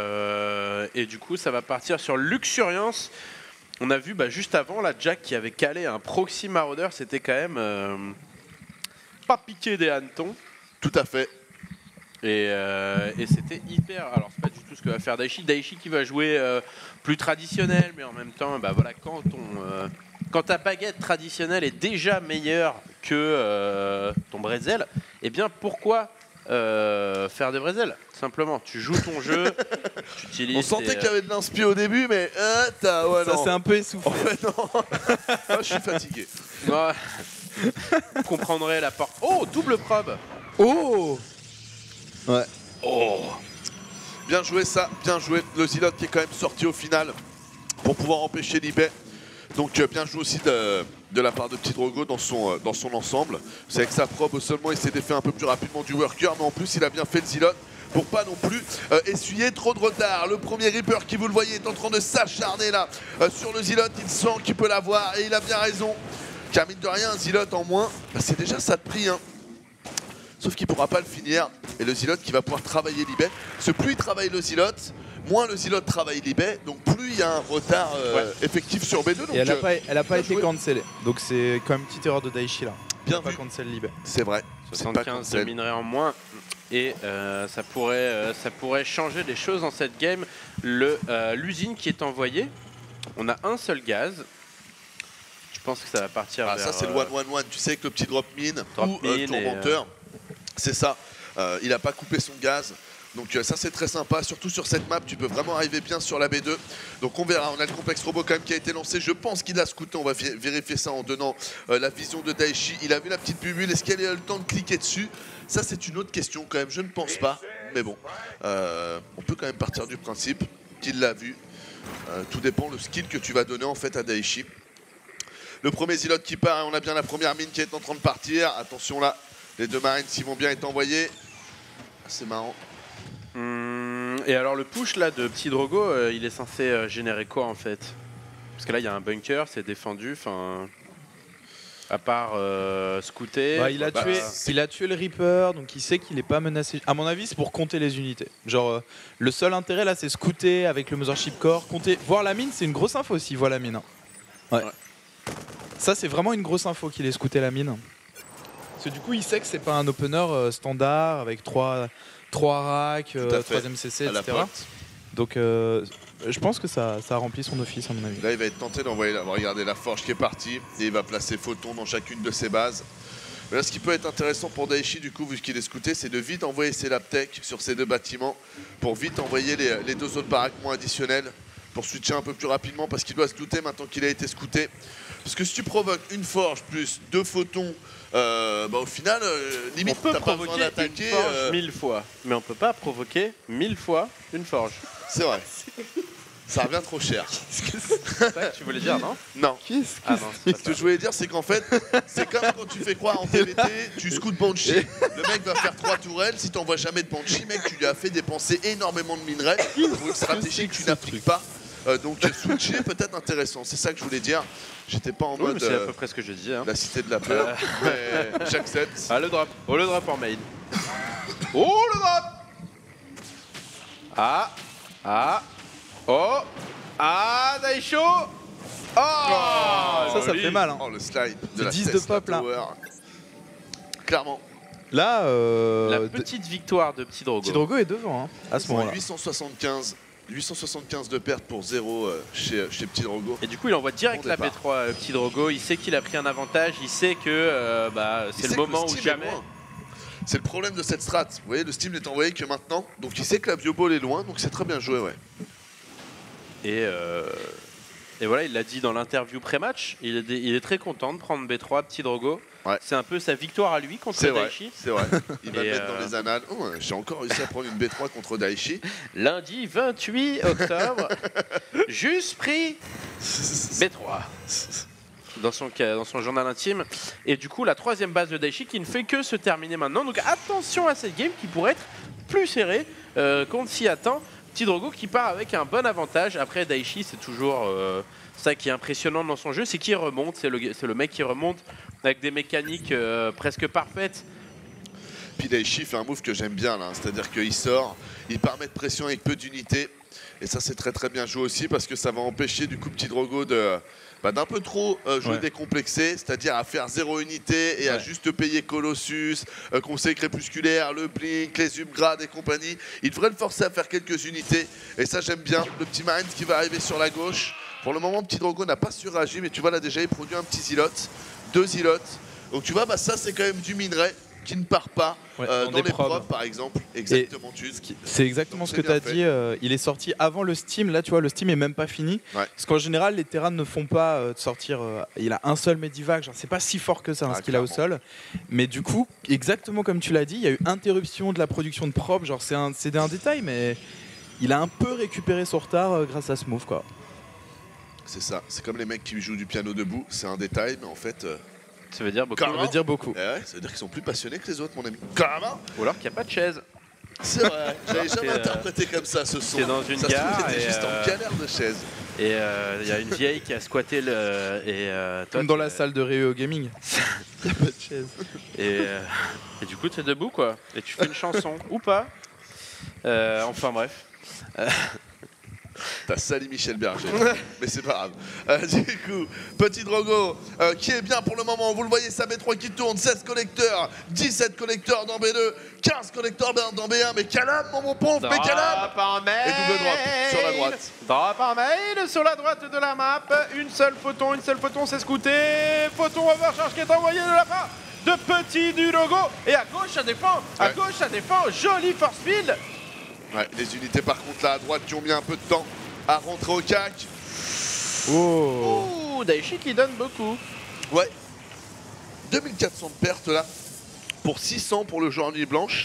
du coup, ça va partir sur Luxuriance. On a vu juste avant, la Jack qui avait calé un proxy Marauder, c'était quand même pas piqué des hannetons. Tout à fait. Et c'était hyper. Alors, c'est pas du tout ce que va faire Daichi. Daichi qui va jouer plus traditionnel, mais en même temps, voilà, quand ta baguette traditionnelle est déjà meilleure que ton Bretzel, eh bien, pourquoi faire des Bretzel? Simplement, tu joues ton jeu, tu utilises. On sentait qu'il y avait de l'inspi au début, mais ouais, ça c'est un peu essoufflé. En fait, non. Moi, je suis fatigué. Ouais. Vous comprendrez la porte. Oh, double probe. Oh. Ouais. Oh. Bien joué ça, bien joué. Le Zilot qui est quand même sorti au final pour pouvoir empêcher Libet. Donc bien joué aussi de la part de Petit Drogo dans son ensemble. C'est avec sa probe seulement il s'est défait un peu plus rapidement du worker, mais en plus il a bien fait le Zilot pour pas non plus essuyer trop de retard. Le premier Reaper qui, vous le voyez, est en train de s'acharner là sur le Zilot. Il sent qu'il peut l'avoir et il a bien raison. Car mine de rien, un Zilot en moins, c'est déjà ça de prix. Hein. Sauf qu'il ne pourra pas le finir. Et le Zilot qui va pouvoir travailler Libet. Parce que plus il travaille le Zilot, moins le Zilot travaille Libet. Donc plus il y a un retard effectif sur B2. Donc, et elle n'a pas été cancellée. Donc c'est quand même une petite erreur de Daichi là. Bien pas vu. cancel Libet. C'est vrai. 75 de minerais en moins. Et ça pourrait changer des choses dans cette game. L'usine qui est envoyée, on a un seul gaz. Je pense que ça va partir vers... Ça c'est le 1-1-1. Tu sais que le petit drop mine ou tourmenteur. C'est ça, il n'a pas coupé son gaz, donc ça c'est très sympa, surtout sur cette map, tu peux vraiment arriver bien sur la B2. Donc on verra, on a le complexe robot quand même qui a été lancé, je pense qu'il a scouté, on va vérifier ça en donnant la vision de Daichi. Il a vu la petite bubule, est-ce qu'elle a eu le temps de cliquer dessus? Ça c'est une autre question quand même, je ne pense pas, mais bon, on peut quand même partir du principe qu'il l'a vu. Tout dépend le skill que tu vas donner en fait à Daichi. Le premier Zilot qui part, on a bien la première mine qui est en train de partir, attention là. Les deux marines s'y vont bien être envoyés. C'est marrant. Et alors le push là de Petit Drogo, il est censé générer quoi en fait? Parce que là il y a un bunker, c'est défendu, enfin... À part scouter... il a tué le Reaper, donc il sait qu'il n'est pas menacé. À mon avis c'est pour compter les unités. Genre le seul intérêt là c'est scouter avec le Mothership Core, compter... Voir la mine c'est une grosse info s'il voit la mine. Ouais. Ça c'est vraiment une grosse info qu'il ait scouté la mine. Parce que du coup, il sait que c'est pas un opener standard avec 3 racks, 3ème CC, etc. Donc, je pense que ça a rempli son office, à mon avis. Là, il va être tenté d'envoyer. Regardez la forge qui est partie et il va placer Photon dans chacune de ses bases. Mais là, ce qui peut être intéressant pour Daichi, du coup, vu qu'il est scouté, c'est de vite envoyer ses laptech sur ces deux bâtiments pour vite envoyer les deux autres baraquements additionnels pour switcher un peu plus rapidement parce qu'il doit se douter maintenant qu'il a été scouté. Parce que si tu provoques une forge plus 2 photons, au final, limite, on peut t'as pas besoin provoquer d'attaquer. une forge 1000 fois, mais on peut pas provoquer 1000 fois une forge. C'est vrai. Ça revient trop cher. C'est ça que tu voulais dire, non? Non. Ce que je voulais dire, c'est qu'en fait, c'est comme quand tu fais croire en TVT, tu scoutes Banshee, le mec va faire 3 tourelles, si t'envoies jamais de Banshee, mec, tu lui as fait dépenser énormément de minerais pour une stratégie que tu n'appliques pas. Donc switcher peut-être intéressant, c'est ça que je voulais dire. J'étais pas en mode c'est à peu près ce que je dis. Hein. La cité de la peur, mais j'accepte. Ah le drop, le drop en main. Oh le drop. Daisho. Ça fait mal. Hein. Oh le slide de C'est la 10 de Tesla pop là. Tower. Clairement. Là, la petite victoire de Petit Drogo. Petit Drogo est devant hein, à ce moment-là. 875 de perte pour 0 chez Petit Drogo. Et du coup, il envoie direct la B3 Petit Drogo. Il sait qu'il a pris un avantage. Il sait que c'est le moment où jamais. C'est le problème de cette strat. Vous voyez, le Steam n'est envoyé que maintenant. Donc il sait que la bioball est loin. Donc c'est très bien joué, ouais. Et Et voilà, il l'a dit dans l'interview pré-match, il est très content de prendre B3, petit Drogo. Ouais. C'est un peu sa victoire à lui contre C'est vrai, Daichi. c'est vrai. Il va Et le mettre dans les annales. Oh, j'ai encore réussi à prendre une B3 contre Daichi. Lundi 28 octobre, juste pris B3 dans son journal intime. Et du coup, la troisième base de Daichi qui ne fait que se terminer maintenant. Donc attention à cette game qui pourrait être plus serrée qu'on ne s'y attend. Petit Drogo qui part avec un bon avantage. Après, Daichi, c'est toujours ça qui est impressionnant dans son jeu, c'est qu'il remonte. C'est le mec qui remonte avec des mécaniques presque parfaites. Puis Daichi fait un move que j'aime bien là, c'est-à-dire qu'il sort, il part mettre pression avec peu d'unités. Et ça c'est très très bien joué aussi parce que ça va empêcher du coup Petit Drogo d'un peu trop jouer décomplexé, c'est-à-dire à faire 0 unité et à juste payer Colossus, Conseil Crépusculaire, le Blink, les upgrades et compagnie. Il devrait le forcer à faire quelques unités et ça j'aime bien. Le petit Marine qui va arriver sur la gauche. Pour le moment Petit Drogo n'a pas suragi, mais tu vois là déjà il produit un petit Zilote, 2 Zilotes. Donc tu vois ça c'est quand même du minerai qui ne part pas dans les probes par exemple. Exactement. C'est exactement ce que tu as dit. Il est sorti avant le Steam. Là, tu vois, le Steam est même pas fini. Ouais. Parce qu'en général, les terrains ne font pas de sortir. Il a un seul Medivac. C'est pas si fort que ça ce qu'il a au sol. Mais du coup, exactement comme tu l'as dit, il y a eu interruption de la production de probes. Genre, c'est un détail, mais il a un peu récupéré son retard grâce à ce move, quoi. C'est ça. C'est comme les mecs qui jouent du piano debout. C'est un détail, mais en fait. Ça veut dire beaucoup. Ça veut dire beaucoup. Ouais, ça veut dire qu'ils sont plus passionnés que les autres, mon ami. Carrément. Ou alors qu'il n'y a pas de chaise. C'est vrai. J'avais jamais interprété comme ça ce son. C'est dans une ça gare. Ça juste en galère de chaise. Et il y a une vieille qui a squatté comme dans la salle de Réo Gaming. Il n'y a pas de chaise. Et du coup, tu es debout, quoi. Et tu fais une chanson. Ou pas. Enfin, bref. T'as sali Michel Berger, mais c'est pas grave. Du coup, Petit Drogo qui est bien pour le moment, vous le voyez, sa B3 qui tourne, 16 collecteurs, 17 collecteurs dans B2, 15 collecteurs dans B1, mais Calam, mon pompe, mais Calam. Et double drop sur la droite. Drop en mail sur la droite de la map, une seule photon, c'est scouté. Photon overcharge qui est envoyé de la part de Petit Drogo. Et à gauche, ça défend, joli force field. Ouais, les unités par contre là à droite qui ont mis un peu de temps à rentrer au cac. Oh, Daichi qui donne beaucoup. Ouais. 2400 de pertes là pour 600 pour le joueur en nuit blanche.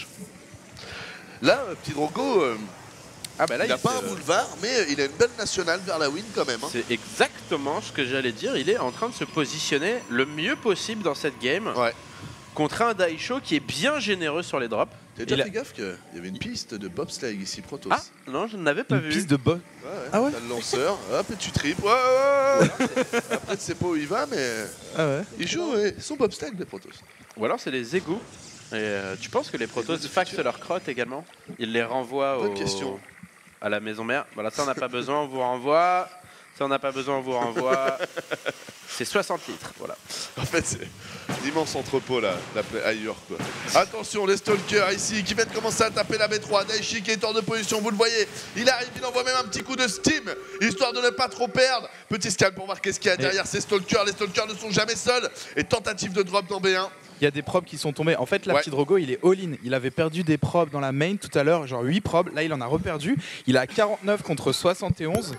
Là, Petit Drogo, il n'a pas un boulevard, mais il a une belle nationale vers la win quand même. Hein. C'est exactement ce que j'allais dire. Il est en train de se positionner le mieux possible dans cette game. Ouais. Contre un Daisho qui est bien généreux sur les drops. T'as déjà fait gaffe qu'il y avait une piste de bobsleigh ici, Protoss? Ah non, je ne l'avais pas vu. Une piste de bob. Ouais, ah ouais. T'as le lanceur, hop, et tu tripes. Ouais. Après, tu sais pas où il va, mais il joue son bobsleigh, les Protoss. Ou alors c'est les égouts. Et tu penses que les Protoss faxent leurs crottes également? Ils les renvoient à la maison mère. Voilà, ça on n'a pas besoin, on vous renvoie. Ça on n'a pas besoin, on vous renvoie. C'est 60 litres, voilà. En fait, c'est l'immense entrepôt là, ailleurs quoi. Attention, les stalkers ici qui viennent commencer à taper la B3. Daichi qui est hors de position, vous le voyez. Il arrive, il envoie même un petit coup de steam, histoire de ne pas trop perdre. Petit scan pour voir qu'est-ce qu'il y a derrière ces stalkers. Les stalkers ne sont jamais seuls. Et tentative de drop dans B1. Il y a des probes qui sont tombés. En fait, là, Petit Drogo, il est all-in. Il avait perdu des probes dans la main tout à l'heure, genre 8 probes. Là, il en a reperdu. Il a 49 contre 71.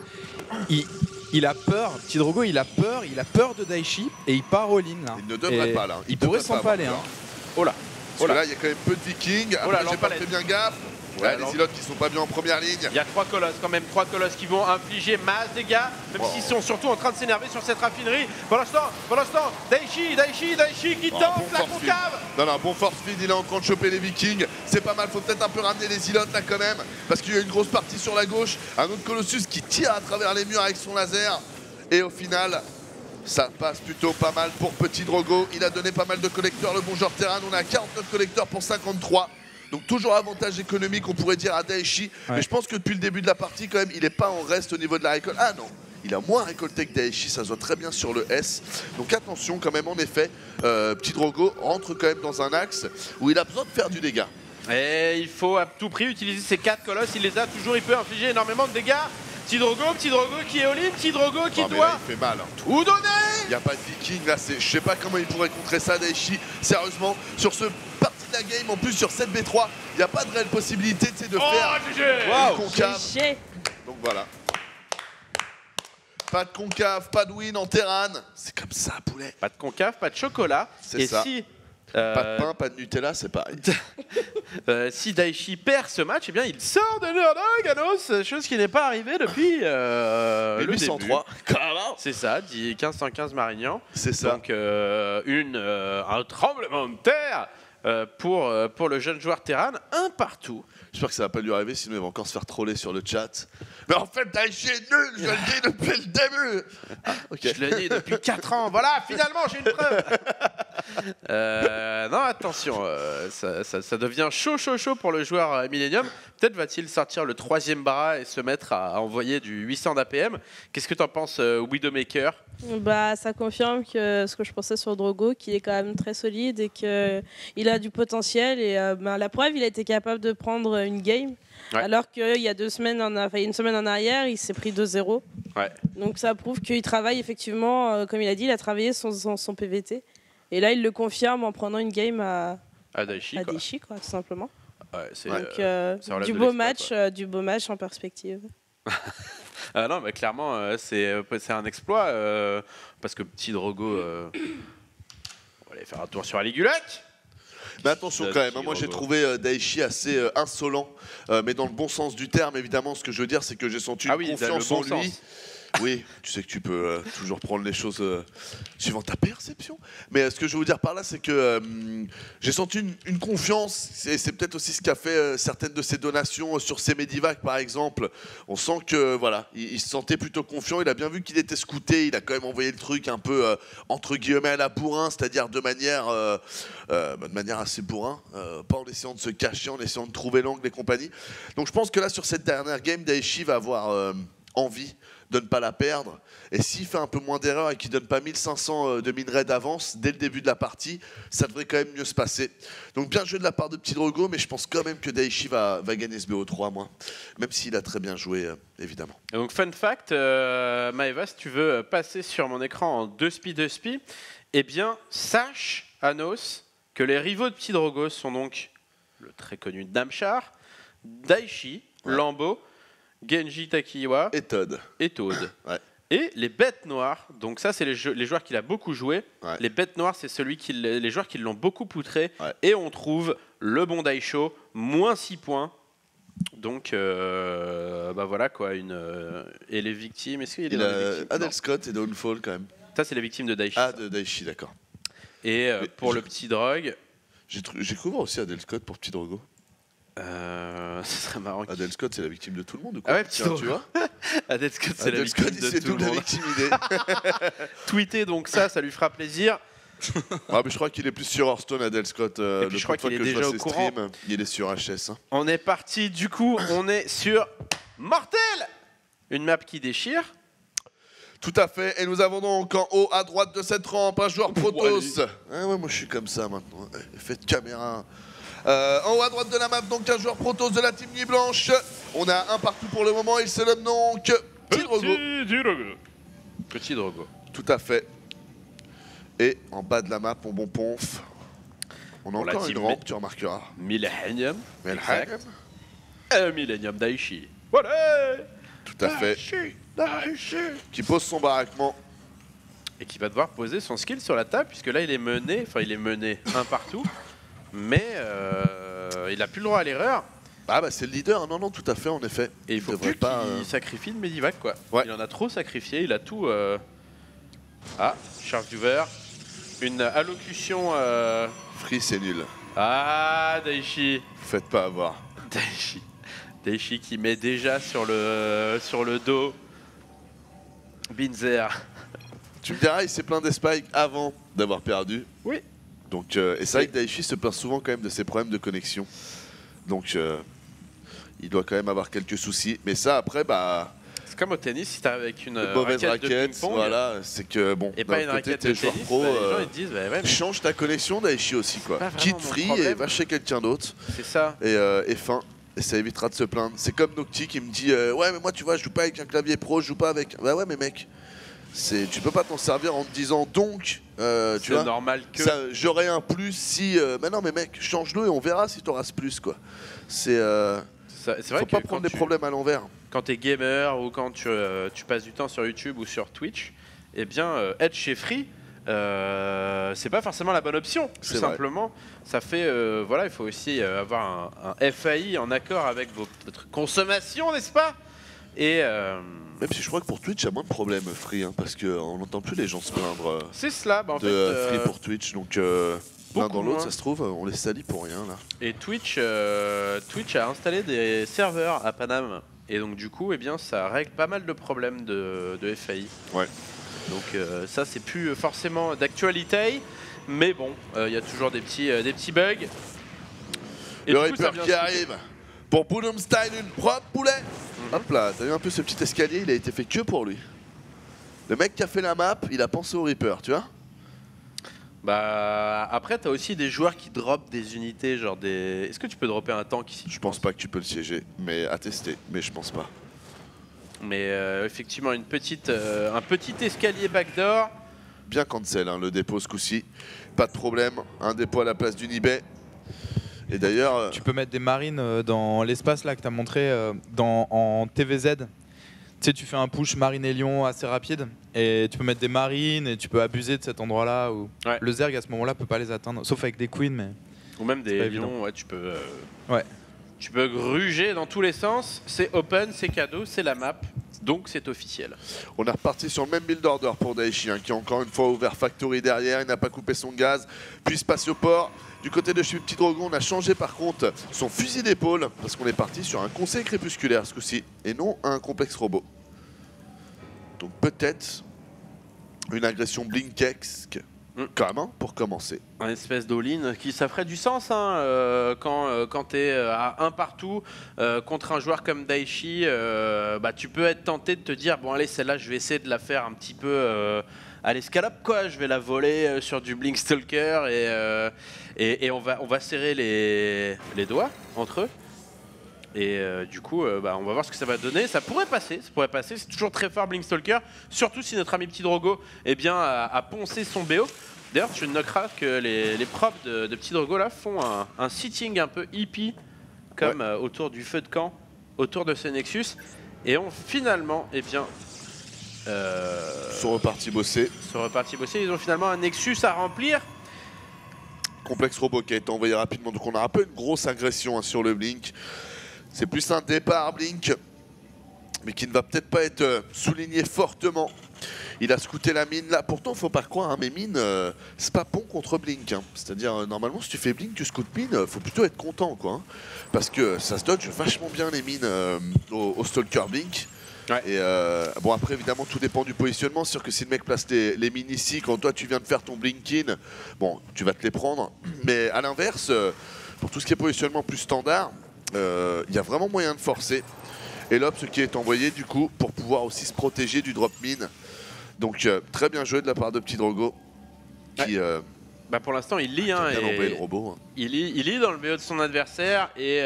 Il a peur. Petit Drogo, il a peur de Daichi et il part all-in. Là. Il ne devrait pas là. Il pourrait s'en pas aller. Hein. Oh là. Parce que là, il y a quand même peu de vikings. Après, j'ai pas fait bien gaffe. Ouais, les Zilotes qui sont pas bien en première ligne. Il y a 3 colosses quand même, 3 colosses qui vont infliger masse dégâts, même s'ils sont surtout en train de s'énerver sur cette raffinerie. Pour l'instant, Daichi qui tente la concave. Non, bon force feed, il est en train de choper les vikings. C'est pas mal, faut peut-être un peu ramener les Zilotes là quand même. Parce qu'il y a une grosse partie sur la gauche. Un autre Colossus qui tire à travers les murs avec son laser. Et au final, ça passe plutôt pas mal pour Petit Drogo. Il a donné pas mal de collecteurs, le bon genre terrain. On a 49 collecteurs pour 53. Donc toujours avantage économique, on pourrait dire, à Daichi. Ouais. Mais je pense que depuis le début de la partie, quand même, il n'est pas en reste au niveau de la récolte. Ah non, il a moins récolté que Daichi, ça se voit très bien sur le S. Donc attention quand même, en effet, Petit Drogo rentre quand même dans un axe où il a besoin de faire du dégât. Et il faut à tout prix utiliser ces 4 colosses, il les a toujours, il peut infliger énormément de dégâts. Petit Drogo qui est all-in, Petit Drogo qui doit là, il fait mal, hein. Tout donner. Il n'y a pas de viking là, je sais pas comment il pourrait contrer ça Daichi. Sérieusement, sur ce partie de la game, en plus sur cette B3, il n'y a pas de réelle possibilité de faire une concave. Donc voilà. Pas de concave, pas de win en Terran. C'est comme ça, poulet. Pas de concave, pas de chocolat. C'est Et ça. si Pas de pain, pas de Nutella, c'est pareil. si Daichi perd ce match, eh bien il sort de l'underdog, Anos, chose qui n'est pas arrivée depuis le 803. début. C'est ça, dit 1515 Marignan. C'est ça. Donc un tremblement de terre pour le jeune joueur Terran, un partout. J'espère que ça va pas lui arriver, sinon il va encore se faire troller sur le chat. Mais en fait, Daichi est nul, je le dis depuis le début. Ah, ok. Je le dis depuis 4 ans. Voilà, finalement, j'ai une preuve. Non, attention, ça devient chaud pour le joueur Millennium. Peut-être va-t-il sortir le 3e bras et se mettre à envoyer du 800 d'APM. Qu'est-ce que t'en penses, Widowmaker? Bah, ça confirme que ce que je pensais sur Drogo, qu'il est quand même très solide et qu'il a du potentiel. Et la preuve, il a été capable de prendre une game. Ouais. Alors qu'il y a une semaine en arrière, il s'est pris 2-0. Ouais. Donc ça prouve qu'il travaille effectivement, comme il a dit, il a travaillé son PVT. Et là, il le confirme en prenant une game à Daichi, quoi. Daichi, quoi, tout simplement. Ouais, c'est, Donc ça relève du de beau l'exploit, match, du beau match en perspective. non, mais clairement, c'est un exploit parce que petit Drogo, on va aller faire un tour sur Aligulac. Mais attention quand même, hein, moi j'ai trouvé Daichi assez insolent, mais dans le bon sens du terme évidemment. Ce que je veux dire, c'est que j'ai senti une confiance en lui. Oui, tu sais que tu peux toujours prendre les choses suivant ta perception. Mais ce que je veux vous dire par là, c'est que j'ai senti une confiance. Et c'est peut-être aussi ce qu'a fait certaines de ses donations sur ses Medivac, par exemple. On sent que voilà, il se sentait plutôt confiant. Il a bien vu qu'il était scouté. Il a quand même envoyé le truc un peu entre guillemets à la bourrin, c'est-à-dire de manière assez bourrin, pas en essayant de se cacher, en essayant de trouver l'angle et compagnie. Donc je pense que là, sur cette dernière game, Daichi va avoir envie de ne pas la perdre, et s'il fait un peu moins d'erreurs et qu'il donne pas 1500 de minerais d'avance dès le début de la partie, ça devrait quand même mieux se passer. Donc bien joué de la part de Petit Drogo, mais je pense quand même que Daichi va gagner ce BO3, moi, même s'il a très bien joué, évidemment. Et donc fun fact, Maeva, si tu veux passer sur mon écran en 2 spi, eh bien sache, Anos, que les rivaux de Petit Drogo sont donc le très connu Namchar, Daichi, Lambeau, Genji Takiwa et Todd. Ouais. Et les bêtes noires, donc ça c'est les joueurs qu'il a beaucoup joué. Ouais. Les bêtes noires, c'est les joueurs qui l'ont beaucoup poutré. Ouais. Et on trouve le bon Daisho, moins 6 points. Donc voilà quoi. Et les victimes, est-ce qu'il est dans les victimes? Adel Scott et Downfall quand même. Ça c'est les victimes de Daichi. Ah, de Daichi, d'accord. Et pour le petit drogue... J'ai cru voir aussi Adel Scott pour Petit Drogo. Ce serait marrant. Adel Scott, c'est la victime de tout le monde ou quoi? Ah ouais, Petit Drogo. Tu vois, Adel Scott, c'est la Adel victime Scott, de c'est tout le la monde. victime idée. Tweetez donc ça lui fera plaisir. Ah, mais je crois qu'il est plus sur Hearthstone, Adel Scott. Et puis je crois qu'il est déjà au courant. Il est sur HS. Hein. On est parti, du coup, on est sur Mortel, une map qui déchire. Tout à fait, et nous avons donc en haut à droite de cette rampe un joueur Protoss. Ah ouais, moi je suis comme ça maintenant. Effet de caméra. En haut à droite de la map, donc un joueur Protoss de la team Nuit Blanche. On a un partout pour le moment, il se nomme donc Petit Drogo. Petit Drogo. Tout à fait. Et en bas de la map, mon bon Ponf, on a Pour la encore une team rampe, tu remarqueras. Millennium. Exact. Millennium Daichi. Voilà. Tout à fait. Qui pose son baraquement. Et qui va devoir poser son skill sur la table, puisque là il est mené un partout, mais il a plus le droit à l'erreur. Ah bah c'est le leader, non non tout à fait en effet. Et il faut plus qu'il sacrifie le Medivac quoi. Ouais. Il en a trop sacrifié, il a tout... Ah, Charge Duver, une allocution... Free c'est nul. Ah, Daichi. Faites pas avoir. Daichi qui met déjà sur le dos Binzer. Tu me diras, il s'est plaint des spikes avant d'avoir perdu. Oui. Donc, et c'est vrai que Daichi se plaint souvent quand même de ses problèmes de connexion. Donc, il doit quand même avoir quelques soucis. Mais ça, après, bah... C'est comme au tennis, si t'as avec une mauvaise raquette de raquette, ping-pong, voilà, c'est que bon, et pas une raquette de joueur tennis, pro, bah, les gens ils te disent, bah, ouais, mais change ta connexion Daichi aussi quoi. pas vraiment Quitte mon free problème. et va chez quelqu'un d'autre. c'est ça. Et fin. Et ça évitera de se plaindre. C'est comme Nocti qui me dit ouais mais moi tu vois je joue pas avec un clavier pro, je joue pas avec. Bah ouais mais mec, tu peux pas t'en servir en te disant donc tu C'est vois, normal que... j'aurais un plus si. Mais non mais mec, change-le et on verra si t'auras ce plus quoi. C'est C'est vrai Faut que pas prendre des problèmes à l'envers. quand tu es gamer ou quand tu passes du temps sur YouTube ou sur Twitch, eh bien, être chez Free, c'est pas forcément la bonne option. Tout C'est vrai. simplement, ça fait voilà, il faut aussi avoir un FAI en accord avec votre consommation, n'est-ce pas? Et Même si je crois que pour Twitch, il y a moins de problèmes, Free, hein, parce qu'on n'entend plus les gens se plaindre c'est cela, bah, en de fait. Free pour Twitch. Donc, l'un beaucoup dans l'autre, moins. ça se trouve, on les salit pour rien, là. Et Twitch a installé des serveurs à Paname. Et donc du coup, eh bien, ça règle pas mal de problèmes de FAI. Ouais. Donc ça, c'est plus forcément d'actualité. Mais bon, il y a toujours des petits bugs. Et Le du coup, ça Reaper vient qui se- arrive pour Boodum Style, une propre poulet. Hop là, t'as vu un peu ce petit escalier, il a été fait que pour lui. Le mec qui a fait la map, il a pensé au Reaper, tu vois. Bah après, t'as aussi des joueurs qui drop des unités, genre des. Est-ce que tu peux dropper un tank ici? Je pense pas que tu peux le siéger, mais à tester, mais je pense pas. Mais effectivement, un petit escalier backdoor. Bien cancel, hein, le dépôt ce coup-ci. Pas de problème, un dépôt à la place d'une eBay. Et d'ailleurs, Tu peux mettre des marines dans l'espace là que tu as montré en TVZ. Tu sais, tu fais un push marine et lion assez rapide et tu peux mettre des marines et tu peux abuser de cet endroit là où Ouais. le Zerg à ce moment là peut pas les atteindre, sauf avec des queens. Mais Ou même C'est des pas évident. lions, ouais, tu peux. Ouais. Tu peux gruger dans tous les sens. C'est open, c'est cadeau, c'est la map. Donc c'est officiel. on est reparti sur le même build order pour Daichi, hein, qui a encore une fois ouvert Factory derrière, il n'a pas coupé son gaz, puis se passe au port. Du côté de chez Petit Drogon, on a changé par contre son fusil d'épaule, parce qu'on est parti sur un conseil crépusculaire ce coup-ci, et non un complexe robot. Donc peut-être une agression blinkesque, quand même, pour commencer. Un espèce d'all-in qui ça ferait du sens hein, quand tu es à un partout contre un joueur comme Daichi, bah, tu peux être tenté de te dire bon allez celle-là je vais essayer de la faire un petit peu à l'escalope quoi, je vais la voler sur du Blink Stalker et on va serrer les doigts entre eux. Et du coup, bah, on va voir ce que ça va donner. Ça pourrait passer, c'est toujours très fort Blinkstalker, surtout si notre ami Petit Drogo eh bien, a poncé son BO. D'ailleurs, tu noteras que les props de Petit Drogo là font un sitting un peu hippie, comme autour du feu de camp, autour de ce Nexus, et ont finalement, eh bien, Sont repartis bosser. sont repartis bosser. Ils ont finalement un Nexus à remplir. Complexe robot qui a été envoyé rapidement, donc on a un peu une grosse agression hein, sur le Blink. C'est plus un départ Blink, mais qui ne va peut-être pas être souligné fortement. Il a scouté la mine là, pourtant faut pas croire, hein, mais mine, c'est pas bon contre Blink. Hein. C'est-à-dire, normalement, si tu fais Blink, tu scoutes mine, faut plutôt être content, quoi. Hein. Parce que ça se dodge vachement bien les mines au Stalker Blink. Ouais. Et bon, après, évidemment, tout dépend du positionnement. C'est sûr que si le mec place les mines ici, quand toi tu viens de faire ton Blink-in, bon, tu vas te les prendre. Mais à l'inverse, pour tout ce qui est positionnement plus standard, il y a vraiment moyen de forcer. Et l'Obs qui est envoyé du coup pour pouvoir aussi se protéger du drop mine. Donc très bien joué de la part de Petit Drogo qui Bah, pour l'instant, il lit. a Hein, bien et- envoyé le robot. Hein. Il lit dans le BO de son adversaire et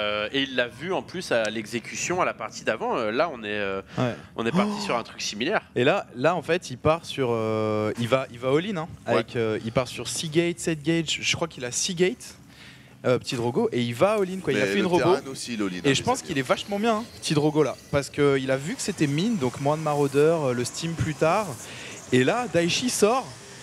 il l'a vu en plus à l'exécution à la partie d'avant. Là, on est parti sur un truc similaire. Et là en fait, il part sur, il va all-in, hein, avec, il part sur 6 gates, 7 gates. Je crois qu'il a 6 gates, Petit Drogo, et il va all-in quoi. Il a Mais fait une le robot. Terran aussi, Lolin, Et je pense qu'il est vachement bien, hein, Petit Drogo là, parce qu'il a vu que c'était mine, donc moins de maraudeurs, le steam plus tard. Et là, Daichi sort.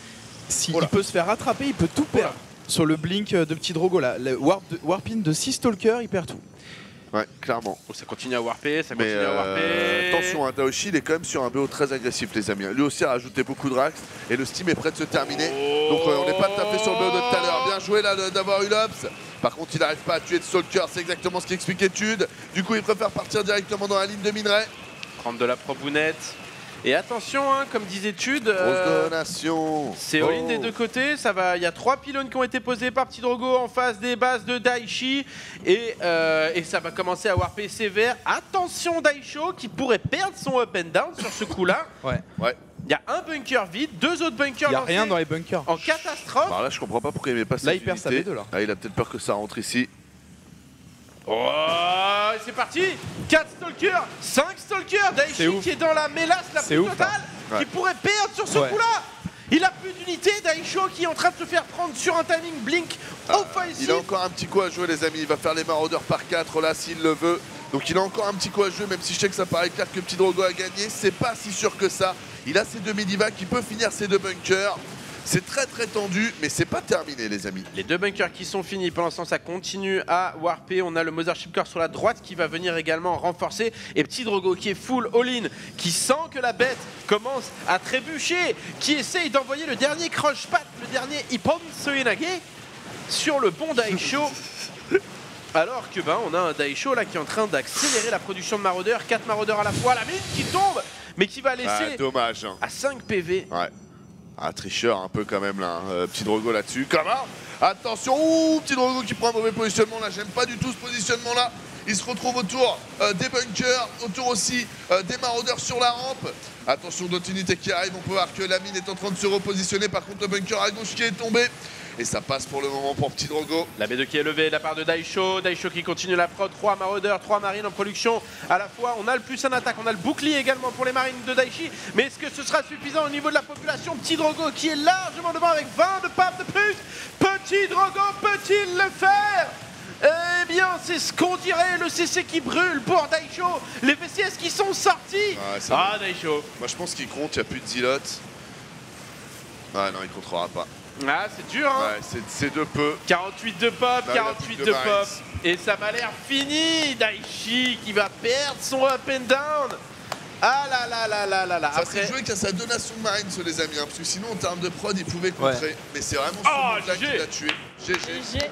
S'il peut se faire rattraper, il peut tout perdre. Sur le blink de Petit Drogo là, le warp-in de 6 stalkers, il perd tout. Ouais, clairement. Oh, ça continue à warper, ça Mais continue à warper. attention, hein, Daoshi il est quand même sur un BO très agressif les amis. Lui aussi a rajouté beaucoup de Rax et le Steam est prêt de se terminer. Donc on n'est pas tout à fait sur le BO de tout à l'heure. Bien joué là d'avoir eu l'Obs. Par contre il n'arrive pas à tuer de Stalker, c'est exactement ce qu'expliquait Tude. Du coup il préfère partir directement dans la ligne de minerai. Prendre de la probounette. Et attention, hein, comme disait Tude, Grosse donation. c'est all-in des deux côtés. Ça va. Il y a 3 pylônes qui ont été posés par Petit Drogo en face des bases de Daichi. Et ça va commencer à warper sévère. Attention Daisho qui pourrait perdre son up and down sur ce coup-là. Ouais. Il y a un bunker vide, 2 autres bunkers Il n'y a lancés rien dans les bunkers. en catastrophe. Alors là je comprends pas pourquoi il met pas Là, cette il perd sa unité. B2, là. Ah, il a peut-être peur que ça rentre ici. Oh, c'est parti. 4 stalkers, 5 stalkers. C'est Daichi ouf. qui est dans la mélasse la C'est plus ouf, totale, hein. qui Ouais. pourrait perdre sur ce Ouais. coup-là. Il a plus d'unité, Daisho qui est en train de se faire prendre sur un timing blink offensif. Il a encore un petit coup à jouer les amis, il va faire les maraudeurs par 4 là s'il le veut. Donc il a encore un petit coup à jouer, même si je sais que ça paraît clair que Petit Drogo a gagné, c'est pas si sûr que ça. Il a ses 2 Medivacs, il peut finir ses 2 bunkers. C'est très très tendu, mais c'est pas terminé les amis. Les 2 bunkers qui sont finis, pour l'instant ça continue à warper. On a le Mothership Core sur la droite qui va venir également renforcer. Et Petit Drogo qui est full all-in, qui sent que la bête commence à trébucher, qui essaye d'envoyer le dernier crush pat, le dernier Ippon Soenage sur le bon Daisho. Alors que on a un Daisho là qui est en train d'accélérer la production de maraudeurs. 4 maraudeurs à la fois, la mine qui tombe, mais qui va laisser dommage. Hein. à 5 PV. Ouais. Ah, tricheur un peu quand même là, Petit Drogo là-dessus. Comment? Attention, ouh, Petit Drogo qui prend un mauvais positionnement là, j'aime pas du tout ce positionnement là. Il se retrouve autour des bunkers, autour aussi des maraudeurs sur la rampe. Attention, d'autres unités qui arrivent, on peut voir que la mine est en train de se repositionner. Par contre, le bunker à gauche qui est tombé. Et ça passe pour le moment pour Petit Drogo. La B2 qui est levée de la part de Daisho. Daisho qui continue la prod. 3 maraudeurs, 3 marines en production à la fois. On a le plus en attaque, on a le bouclier également pour les marines de Daichi. Mais est-ce que ce sera suffisant au niveau de la population? Petit Drogo qui est largement devant avec 20 de pape de plus. Petit Drogo peut-il le faire? Eh bien, c'est ce qu'on dirait, le CC qui brûle pour Daisho. Les VCS qui sont sortis. Daisho. Moi, je pense qu'il compte, il n'y a plus de Zilot. Ah non, il comptera pas. Ah, c'est dur, hein. Ouais, c'est de peu. 48 de pop, Non, 48 de pop. Et ça m'a l'air fini. Daichi qui va perdre son up and down. Ah là là là là là là. Ça s'est joué qu'à sa donation de marine, les amis, hein, parce que sinon, en termes de prod, il pouvait contrer. Ouais. Mais c'est vraiment ce move-là qui l'a tué. GG.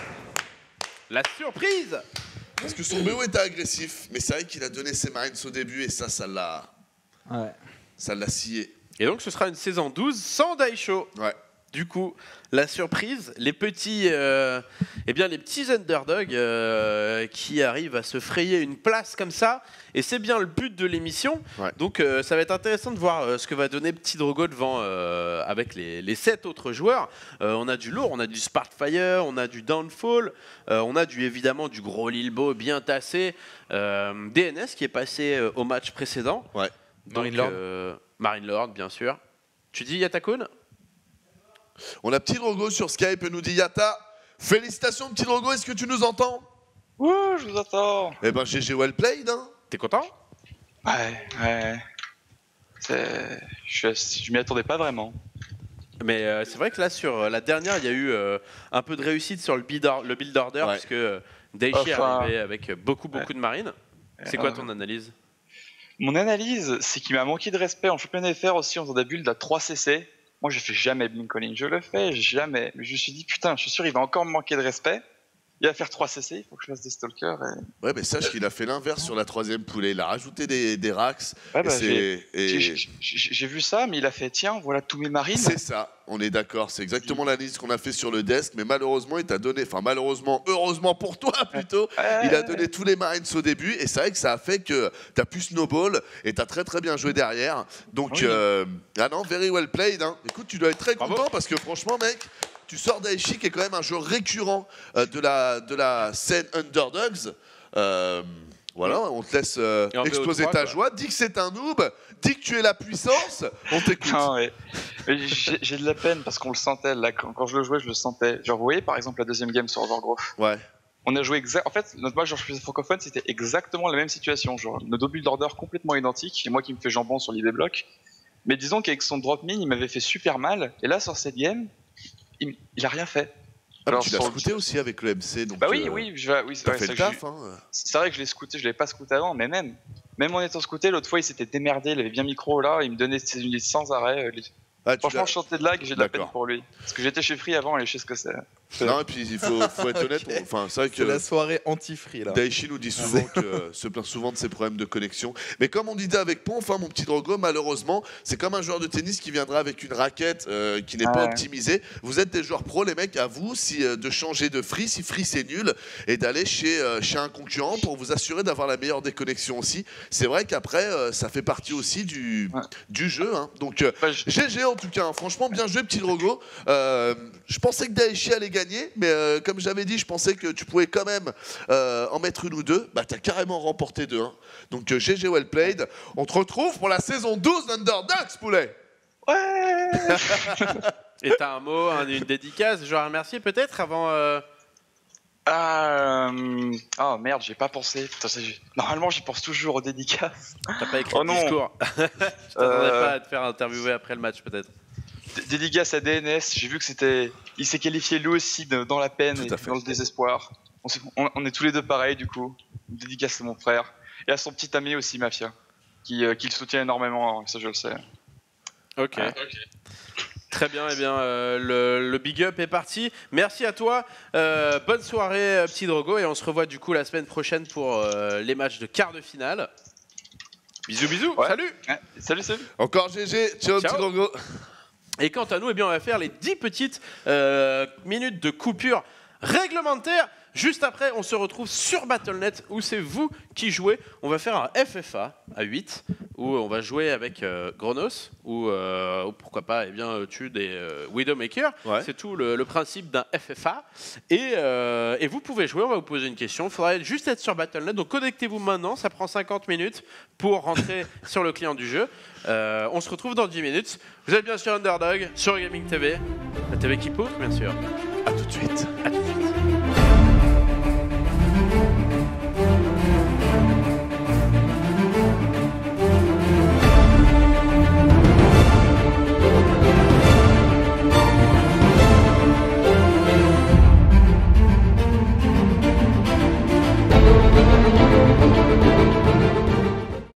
La surprise. Parce que son BO était agressif, mais c'est vrai qu'il a donné ses marines au début et ça l'a... Ouais. Ça l'a scié. Et donc, ce sera une saison 12 sans Daisho. Ouais. Du coup, la surprise, les petits underdogs qui arrivent à se frayer une place comme ça, et c'est bien le but de l'émission. Ouais. Donc ça va être intéressant de voir ce que va donner Petit Drogo devant avec les 7 autres joueurs. On a du lourd, on a du Sparkfire, on a du Downfall, on a évidemment du gros Lilbo bien tassé, DNS qui est passé au match précédent. Ouais. Marine Lord, bien sûr. Tu dis Yatakun? On a Petit Drogo sur Skype, nous dit Yata. Félicitations Petit Drogo, est-ce que tu nous entends? Ouais, je vous entends. Eh ben GG well played, hein. T'es content? Ouais. Je m'y attendais pas vraiment. Mais c'est vrai que là, sur la dernière, il y a eu un peu de réussite sur le build order, parce que Daichi est arrivé avec beaucoup de marines. C'est quoi ton analyse? Mon analyse, c'est qu'il m'a manqué de respect en championnat FR aussi en faisant des builds à 3 CC. Moi, je fais jamais Blink Calling, je le fais jamais. Mais je me suis dit, putain, je suis sûr, il va encore me manquer de respect. Il va faire 3 CC, il faut que je fasse des stalkers. Et... Ouais, mais sache qu'il a fait l'inverse sur la 3ème poulée. Il a rajouté des racks. Ouais, j'ai vu ça, mais il a fait, tiens, voilà tous mes marines. C'est ça, on est d'accord. C'est exactement l'analyse qu'on a fait sur le desk. Mais malheureusement, il t'a donné, enfin malheureusement, heureusement pour toi plutôt, il a donné tous les marines au début. Et c'est vrai que ça a fait que t'as pu snowball et t'as très très bien joué derrière. Donc, ah non, very well played. Hein. Écoute, tu dois être très content parce que franchement, mec, tu sors Daichi qui est quand même un joueur récurrent de la scène Underdogs. Voilà, on te laisse exploser ta joie. Dis que c'est un noob, dis que tu es la puissance, on t'écoute. Non, j'ai de la peine parce qu'on le sentait là, quand je le jouais, je le sentais. Genre, vous voyez par exemple la deuxième game sur Overgrowth. Ouais. On a joué en fait, notre match genre francophone, c'était exactement la même situation. Genre, nos deux build order complètement identiques, et moi qui me fais jambon sur l'IB block. Mais disons qu'avec son drop mine, il m'avait fait super mal. Et là, sur cette game, il a rien fait. Alors, tu l'as scouté aussi avec le MC, donc. Bah oui, t'as fait le taf. C'est vrai que je l'ai scouté, je l'ai pas scouté avant, mais même en étant scouté, l'autre fois il s'était démerdé, il avait bien micro là, il me donnait ses unités sans arrêt. Franchement, je chantais de lag, j'ai de la peine pour lui. Parce que j'étais chez Free avant et je sais ce que c'est. Non, et puis il faut être honnête, enfin, c'est vrai que. C'est la soirée anti-free là. Daichi nous dit souvent que se plaint souvent de ses problèmes de connexion. Mais comme on disait avec Ponf, mon petit Drogo, malheureusement, c'est comme un joueur de tennis qui viendra avec une raquette qui n'est pas optimisée. Vous êtes des joueurs pro, les mecs, à vous de changer de Free, si Free c'est nul, et d'aller chez un concurrent pour vous assurer d'avoir la meilleure des connexions aussi. C'est vrai qu'après, ça fait partie aussi du jeu. Hein. Donc, GG en tout cas, hein. Franchement, bien joué, petit Drogo. Je pensais que Daichi allait gagner. Mais comme j'avais dit, je pensais que tu pouvais quand même en mettre une ou deux. Bah, t'as carrément remporté 2-1. Donc GG well played. On te retrouve pour la saison 12 d'Underdogs, poulet. Ouais. Et t'as un mot, une dédicace, genre à remercier peut-être avant. Oh merde, j'ai pas pensé. Putain, normalement, j'y pense toujours aux dédicaces. T'as pas écrit Oh de non. discours. Je t'attendais pas à te faire interviewer après le match peut-être. Dédicace à DNS, j'ai vu que c'était. Il s'est qualifié lui aussi dans la peine Tout et à fait. dans le désespoir. On est tous les deux pareils du coup. Dédicace à mon frère. Et à son petit ami aussi, Mafia, qui le soutient énormément, ça je le sais. Ok. Très bien, eh bien le big up est parti. Merci à toi. Bonne soirée, petit Drogo, et on se revoit du coup la semaine prochaine pour les matchs de quart de finale. Bisous, bisous. Ouais. Salut. Ouais, salut. Encore GG, ciao, Ciao. petit Drogo. Et quant à nous, eh bien, on va faire les 10 petites minutes de coupure réglementaire. Juste après, on se retrouve sur Battle.net où c'est vous qui jouez. On va faire un FFA à 8 où on va jouer avec Gronos ou pourquoi pas, eh bien, tu des Widowmaker. Ouais. C'est tout le principe d'un FFA. Et vous pouvez jouer, on va vous poser une question. Il faudra juste être sur Battle.net. Donc connectez-vous maintenant, ça prend 50 minutes pour rentrer sur le client du jeu. On se retrouve dans 10 minutes. Vous êtes bien sur Underdog, sur Gaming TV, la TV qui pousse, bien sûr. À tout de suite. À tout de suite.